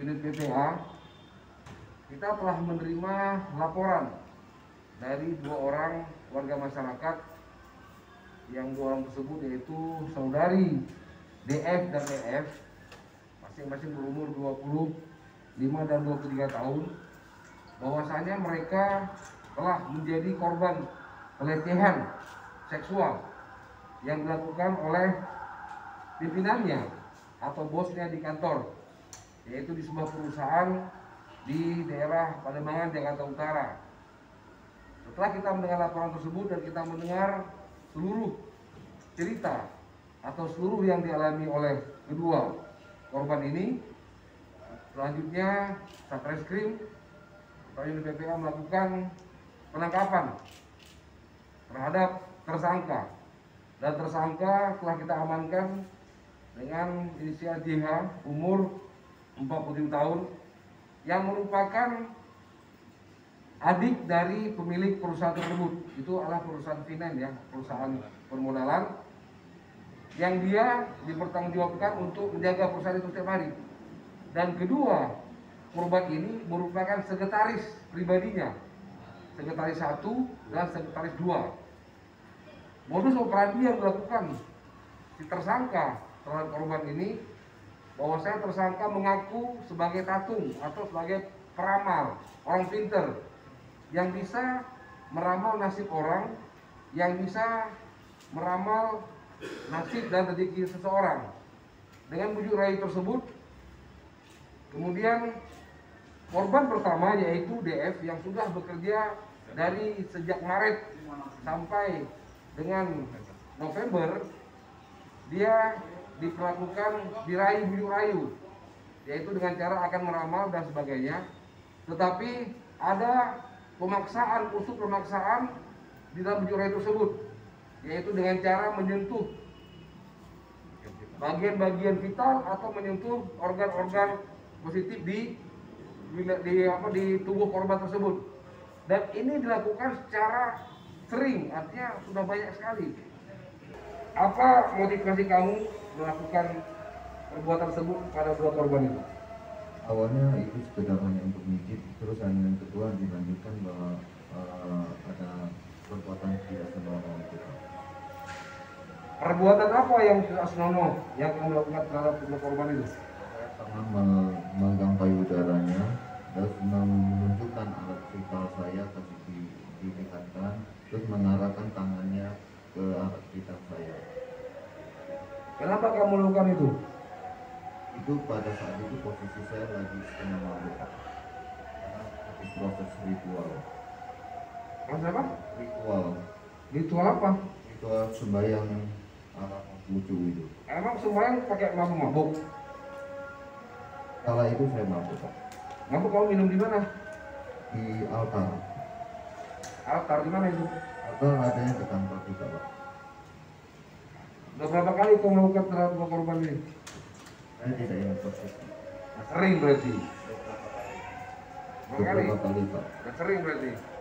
unit PPA, kita telah menerima laporan dari 2 orang warga masyarakat, yang 2 orang tersebut yaitu saudari DF dan EF, masing-masing berumur 25 dan 23 tahun, bahwasanya mereka telah menjadi korban pelecehan seksual yang dilakukan oleh pimpinannya atau bosnya di kantor, yaitu di sebuah perusahaan di daerah Pademangan, Jakarta Utara. Setelah kita mendengar laporan tersebut dan kita mendengar seluruh cerita atau seluruh yang dialami oleh kedua korban ini, selanjutnya Satreskrim atau unit PPA melakukan penangkapan terhadap tersangka, dan tersangka telah kita amankan dengan inisial JH, umur 47 tahun, yang merupakan adik dari pemilik perusahaan tersebut. Itu adalah perusahaan finance, ya, perusahaan permodalan, yang dia dipertanggungjawabkan untuk menjaga perusahaan itu setiap hari. Dan kedua korban ini merupakan sekretaris pribadinya, sekretaris 1 dan sekretaris 2. Modus operandi yang dilakukan si tersangka terhadap korban ini, bahwasanya tersangka mengaku sebagai tatung atau sebagai peramal, orang pinter yang bisa meramal nasib orang, yang bisa meramal nasib dan rezeki seseorang. Dengan bujuk rayu tersebut, kemudian korban pertama yaitu DF yang sudah bekerja dari sejak Maret sampai dengan November, dia diperlakukan dirayu bujuk rayu, yaitu dengan cara akan meramal dan sebagainya. Tetapi ada pemaksaan, unsur pemaksaan di dalam bujuk rayu tersebut, yaitu dengan cara menyentuh bagian-bagian vital atau menyentuh organ-organ positif di tubuh korban tersebut. Dan ini dilakukan secara sering, artinya sudah banyak sekali. Apa motivasi kamu melakukan perbuatan tersebut pada 2 korban itu? Awalnya itu sekedar hanya untuk mijit, terus yang kedua dilanjutkan bahwa ada perbuatan tidak senonoh itu. Perbuatan apa yang tidak senonoh yang kamu lakukan terhadap 2 korban itu? Pernah memegang payudaranya dan menunjukkan alat vital saya kasih didekatkan, terus mengarahkan tangannya ke arah vital saya. Kenapa kamu melakukan itu? Itu pada saat itu posisi saya lagi setengah mabuk karena habis proses ritual. Proses apa? Ritual. Ritual apa? Ritual sembahyang arah wudhu itu. Emang sembahyang pakai mabuk-mabuk? Kala itu saya mabuk, Pak. Mabuk kamu minum di mana? Di altar. Altar di mana itu? Altar adanya di kantor juga, Pak. Udah berapa kali kamu melakukan terhadap 2 korban ini? Saya tidak ingat persis. Sering berarti. Berapa kali? Beberapa kali, Pak. Sering berarti.